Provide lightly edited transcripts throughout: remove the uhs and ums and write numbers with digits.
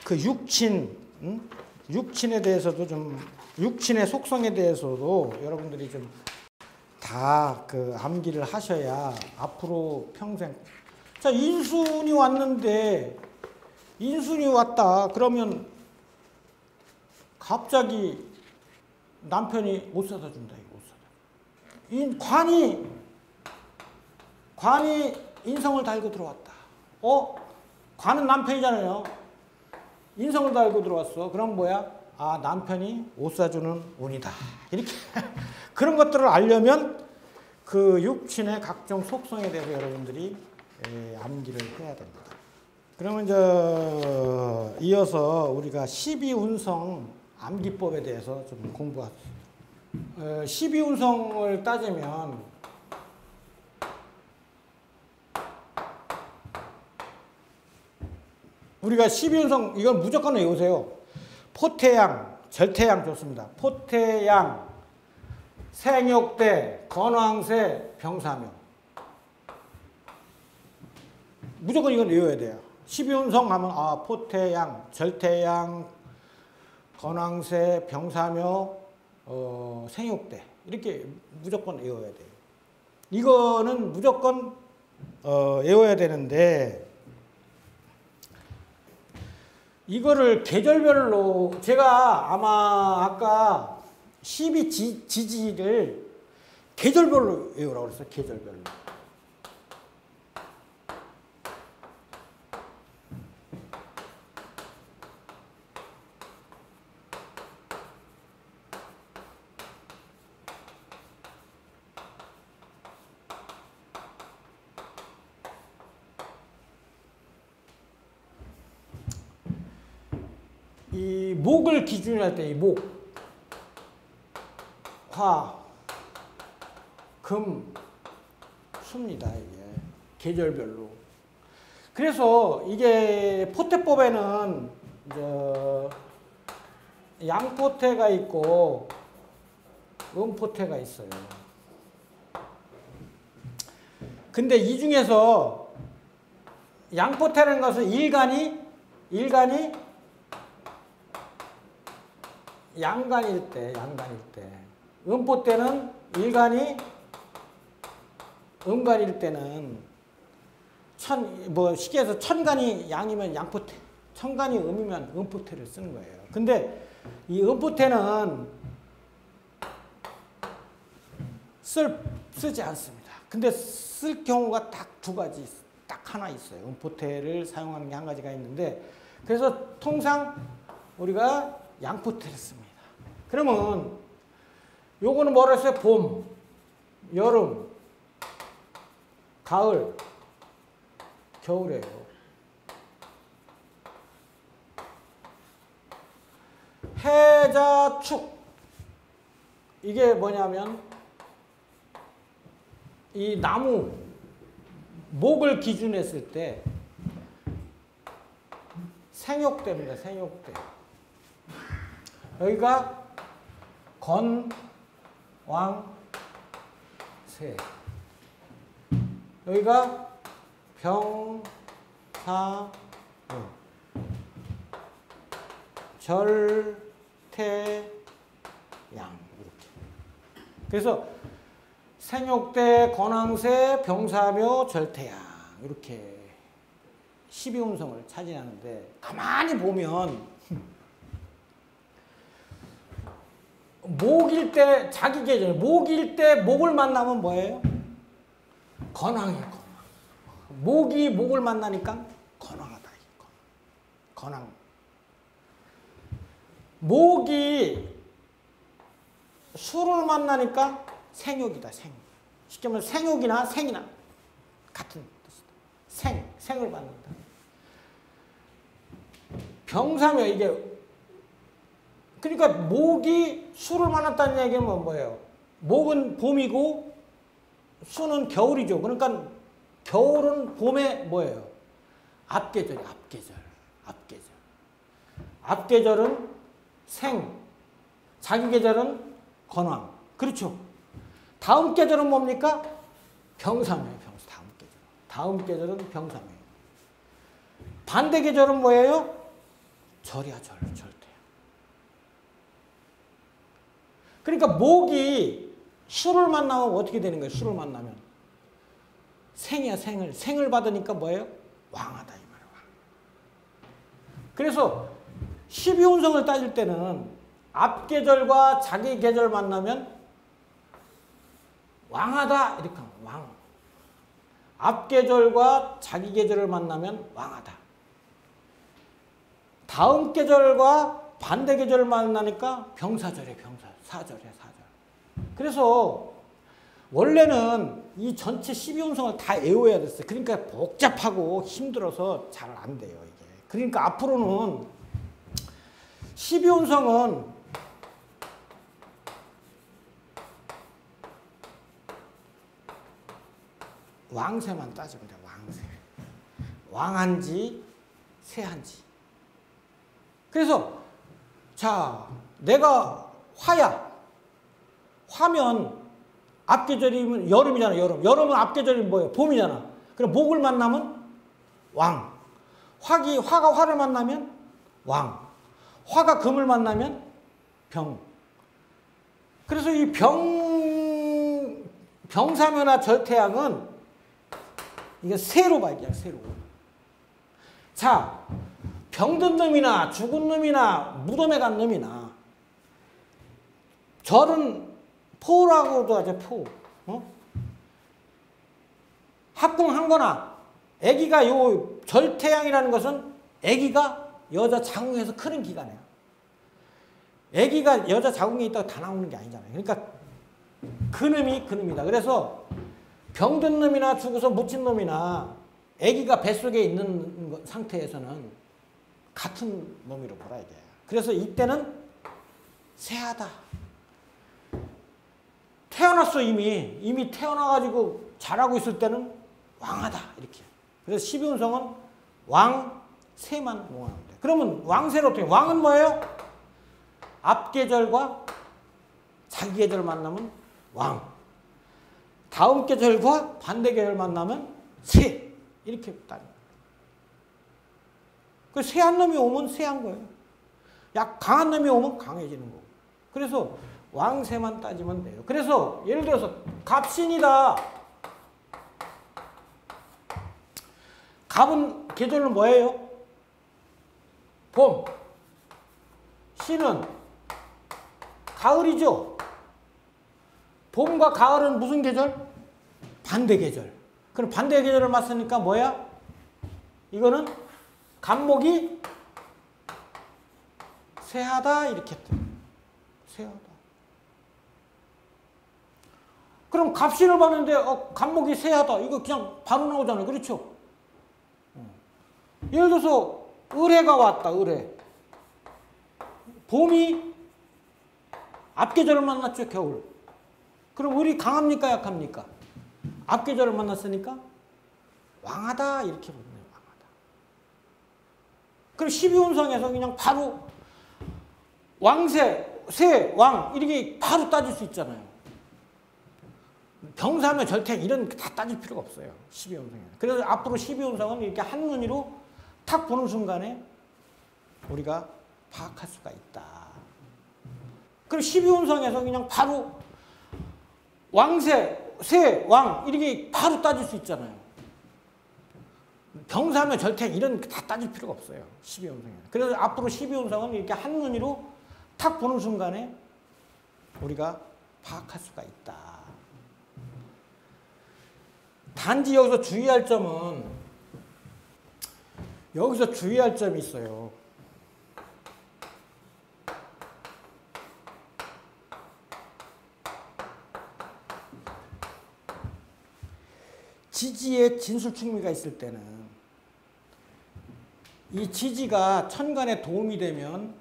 그 육친, 육친에 대해서도 좀, 육친의 속성에 대해서도 여러분들이 좀 다 그 암기를 하셔야 앞으로 평생. 자, 인순이 왔는데, 인순이 왔다. 그러면 갑자기 남편이 옷 사다 준다, 이거 옷 사다. 관이 인성을 달고 들어왔다. 관은 남편이잖아요. 인성을 달고 들어왔어. 그럼 뭐야? 아, 남편이 옷 사주는 운이다. 이렇게. 그런 것들을 알려면 그 육친의 각종 속성에 대해서 여러분들이 암기를 해야 됩니다. 그러면 이어서 우리가 12운성 암기법에 대해서 좀 공부하겠습니다. 12운성을 따지면 우리가 12운성 이건 무조건 외우세요. 포태양, 절태양 좋습니다. 포태양, 생욕대, 건황새, 병사명. 무조건 이건 외워야 돼요. 12운성 하면 포태양, 절태양, 건황새, 병사며, 생욕대 이렇게 무조건 외워야 돼요. 이거는 무조건 외워야 되는데 이거를 계절별로 제가 아마 아까 12지지를 계절별로 외우라고 그랬어요. 계절별로. 이 목을 기준으로 할 때 이 목, 화, 금, 수입니다. 이게 계절별로. 그래서 이게 포태법에는 양포태가 있고 음포태가 있어요. 근데 이 중에서 양포태라는 것은 일간이 양간일 때, 음포태는 일간이 음간일 때는 시계에서 천간이 양이면 양포태, 천간이 음이면 음포태를 쓰는 거예요. 근데 이 음포태는 쓰지 않습니다. 근데 쓸 경우가 딱 두 가지, 딱 하나 있어요. 음포태를 사용하는 게 한 가지가 있는데, 그래서 통상 우리가 양포태를 씁니다. 그러면 요거는 뭐라 했어요? 봄, 여름, 가을, 겨울이에요. 해자축. 이게 뭐냐면 이 나무 목을 기준으로 했을 때 생욕대입니다. 생욕대. 여기가 건, 왕, 새. 여기가 병, 사, 절, 태, 양. 이렇게. 그래서 생욕대, 건황새, 병사묘, 절태양. 이렇게 12운성을 차지하는데 가만히 보면 목일 때 자기 계절, 목일 때 목을 만나면 뭐예요? 건황이에요. 건황. 목이 목을 만나니까 건황하다. 건황. 목이 수를 만나니까 생욕이다. 생. 쉽게 말하면 생욕이나 생이나 같은 뜻이다. 생을 받는다. 병사며 이게 그러니까 목이 수를 만났다는 얘기는 뭐예요? 목은 봄이고 수는 겨울이죠. 그러니까 겨울은 봄에 뭐예요? 앞계절이에요. 앞계절. 앞계절은 생, 자기 계절은 건황. 그렇죠. 다음 계절은 뭡니까? 병사매예요. 다음 계절은 병사매예요. 반대 계절은 뭐예요? 절이야, 절대. 그러니까 목이 수를 만나면 어떻게 되는 거예요? 수를 만나면 생이야, 생을. 생을 받으니까 뭐예요? 왕하다 이 말이야. 왕. 그래서 12운성을 따질 때는 앞계절과 자기 계절 만나면 왕하다 이렇게 하면 왕. 앞계절과 자기 계절을 만나면 왕하다. 다음 계절과 반대 계절을 만나니까 병사절이에요. 병사. 사절이에요. 사절. 그래서 원래는 이 전체 12운성을 다 외워야 됐어요. 그러니까 복잡하고 힘들어서 잘 안 돼요. 이게. 그러니까 앞으로는 12운성은 왕세만 따지면 돼요. 왕세. 왕한지 세한지. 그래서 자, 내가 화야. 화면 앞계절이면 여름이잖아. 여름. 여름은 앞계절이 뭐예요? 봄이잖아. 그럼 목을 만나면 왕. 화가 화를 만나면 왕. 화가 금을 만나면 병. 그래서 이 병사묘나 절태양은 이게 세로 봐야 돼요. 세로. 자, 병든 놈이나 죽은 놈이나 무덤에 간 놈이나 절은 포라고도 하죠. 포. 합궁한 거나 아기가 요 절태양이라는 것은 아기가 여자 자궁에서 크는 기간이에요. 아기가 여자 자궁에 있다가 다 나오는 게 아니잖아요. 그러니까 그놈이 그놈이다. 그래서 병든 놈이나 죽어서 묻힌 놈이나 아기가 뱃속에 있는 상태에서는 같은 놈이로 몰아야 돼요. 그래서 이때는 세하다. 태어났어 이미 태어나가지고 자라고 있을 때는 왕하다 이렇게. 그래서 12운성은 왕세만 모아놓으면 돼. 그러면 왕세로 어떻게? 왕은 뭐예요? 앞계절과 자기 계절 만나면 왕. 다음 계절과 반대 계절 만나면 세. 이렇게 따는 거예요. 그 세한 놈이 오면 세한 거예요. 강한 놈이 오면 강해지는 거고. 그래서 왕세만 따지면 돼요. 그래서 예를 들어서 갑신이다. 갑은 계절은 뭐예요? 봄. 신은 가을이죠. 봄과 가을은 무슨 계절? 반대 계절. 그럼 반대 계절을 맞으니까 뭐야? 이거는 갑목이 세하다 이렇게 했대. 세하다. 그럼 갑신을 봤는데 갑목이 세하다. 이거 그냥 바로 나오잖아요. 그렇죠? 예를 들어서 을해가 왔다. 을해. 봄이 앞계절을 만났죠. 겨울. 그럼 을이 강합니까? 약합니까? 앞계절을 만났으니까 왕하다 이렇게 보네요. 왕하다. 그럼 12운성에서 그냥 바로 왕세, 세, 왕 이렇게 바로 따질 수 있잖아요. 병사면 절대 이런 다 따질 필요가 없어요. 12운성에는. 그래서 앞으로 12운성은 이렇게 한눈으로 탁 보는 순간에 우리가 파악할 수가 있다. 그럼 12운성에서 그냥 바로 왕세, 세, 왕 이렇게 바로 따질 수 있잖아요. 병사면 절대 이런 다 따질 필요가 없어요. 12운성에는. 그래서 앞으로 12운성은 이렇게 한눈으로 탁 보는 순간에 우리가 파악할 수가 있다. 단지 여기서 주의할 점은 여기서 주의할 점이 있어요. 지지에 진술충미가 있을 때는 이 지지가 천간에 도움이 되면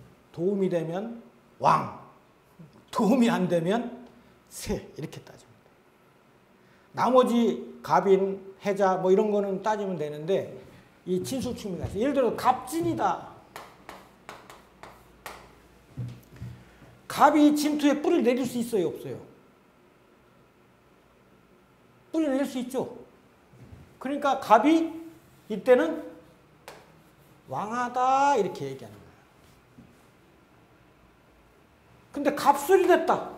왕, 도움이 안 되면 세 이렇게 따집니다. 나머지 갑인, 해자 뭐 이런 거는 따지면 되는데 이 진술충미가 있어요. 예를 들어 갑진이다. 갑이 진토에 뿌리를 내릴 수 있어요? 없어요? 뿌리 내릴 수 있죠. 그러니까 갑이 이때는 왕하다 이렇게 얘기하는 거예요. 근데 갑술이 됐다.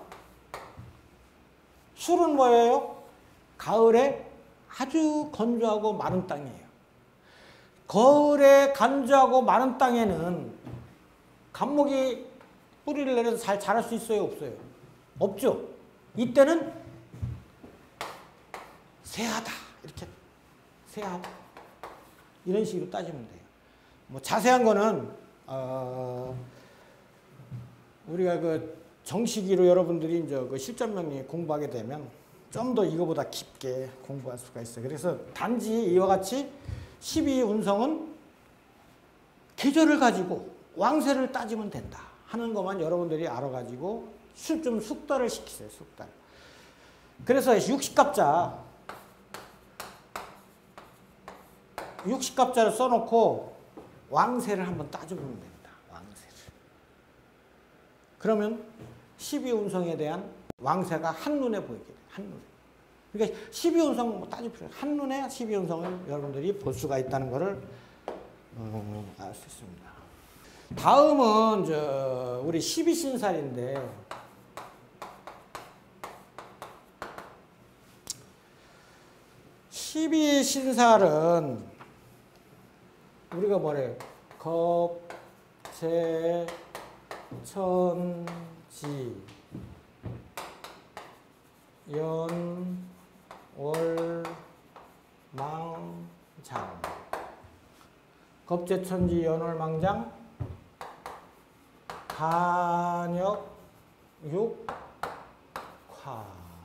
술은 뭐예요? 가을에 아주 건조하고 마른 땅이에요. 가을에 건조하고 마른 땅에는 갑목이 뿌리를 내려서 잘 자랄 수 있어요? 없어요? 없죠. 이때는 세하다. 이렇게 세하고 이런 식으로 따지면 돼요. 뭐 자세한 거는 우리가 그 정식으로 여러분들이 이제 그 실전명리 공부하게 되면 좀 더 이거보다 깊게 공부할 수가 있어요. 그래서 단지 이와 같이 12운성은 계절을 가지고 왕세를 따지면 된다 하는 것만 여러분들이 알아가지고 좀 숙달을 시키세요. 숙달. 그래서 60갑자를 써놓고 왕세를 한번 따져보면 됩니다. 왕세를. 그러면 12운성에 대한 왕세가 한눈에 보이게 돼요. 한눈에. 그러니까 12운성 뭐 따질 필요 없어요. 한눈에 12운성을 여러분들이 볼 수가 있다는 것을 알 수 있습니다. 다음은 우리 12신살인데 십이신살은 우리가 뭐래요? 겁재, 천지, 연, 월, 망장. 겁재, 천지, 연, 월, 망장, 간역, 육, 화.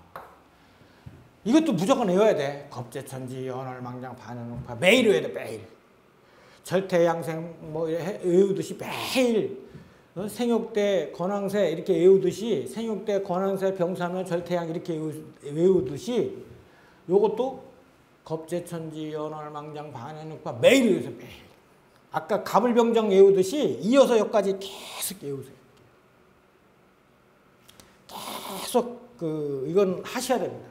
이것도 무조건 외워야 돼. 겁재, 천지, 연, 월, 망장, 반연, 육, 화. 매일 외워야 돼. 매일. 절대양생 뭐 외우듯이 매일 생육대 건황세 이렇게 외우듯이 생육대 건황세 병사면 절대양 이렇게 외우듯이 요것도 겁재천지 연월망장 반연육파 매일 외우세요. 매일. 아까 갑을병정 외우듯이 이어서 여기까지 계속 외우세요. 계속 이건 하셔야 됩니다.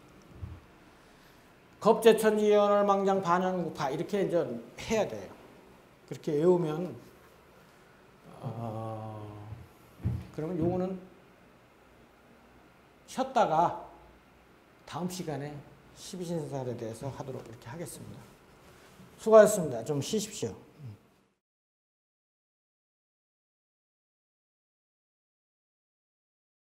겁재천지 연월망장 반연육파 이렇게 이제 해야 돼요. 그렇게 외우면 그러면 요거는 쉬었다가 다음 시간에 십이신살에 대해서 하도록 이렇게 하겠습니다. 수고하셨습니다. 좀 쉬십시오.